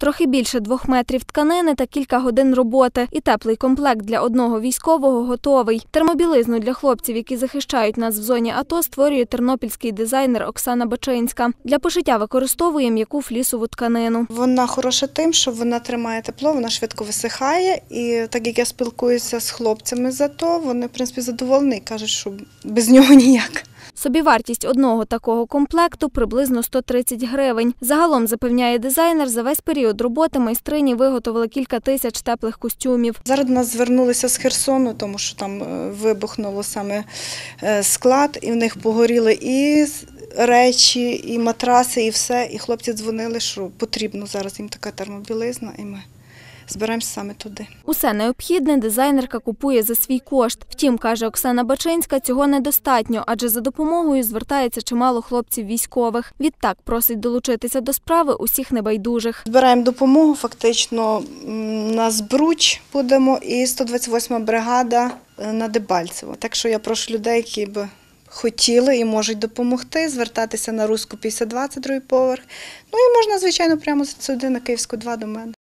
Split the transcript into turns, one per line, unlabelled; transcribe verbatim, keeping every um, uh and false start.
Трохи більше двох метрів тканини та кілька годин роботи. І теплий комплект для одного військового готовий. Термобілизну для хлопців, які захищають нас в зоні АТО, створює тернопільський дизайнер Оксана Бачинська. Для пошиття використовує м'яку флісову тканину.
Вона хороша тим, що вона тримає тепло, вона швидко висихає. І так як я спілкуюся з хлопцями з АТО, вони, в принципі, задоволені і кажуть, що без нього ніяк.
Собівартість одного такого комплекту – приблизно сто тридцять гривень. Загалом, запевняє дизайнер, за весь період роботи майстрині виготовили кілька тисяч теплих костюмів.
Зараз до нас звернулися з Херсону, тому що там вибухнуло саме склад, і в них погоріли і речі, і матраси, і все. І хлопці дзвонили, що потрібно зараз їм така термобілизна, і ми збираємося саме туди.
Усе необхідне дизайнерка купує за свій кошт. Втім, каже Оксана Бачинська, цього недостатньо, адже за допомогою звертається чимало хлопців військових. Відтак просить долучитися до справи усіх небайдужих.
Збираємо допомогу, фактично на Збруч будемо і сто двадцять восьма бригада на Дебальцево. Так що я прошу людей, які б хотіли і можуть допомогти, звертатися на Руську п'ятдесят два, це другий поверх. Ну і можна, звичайно, прямо сюди на Київську два до мене.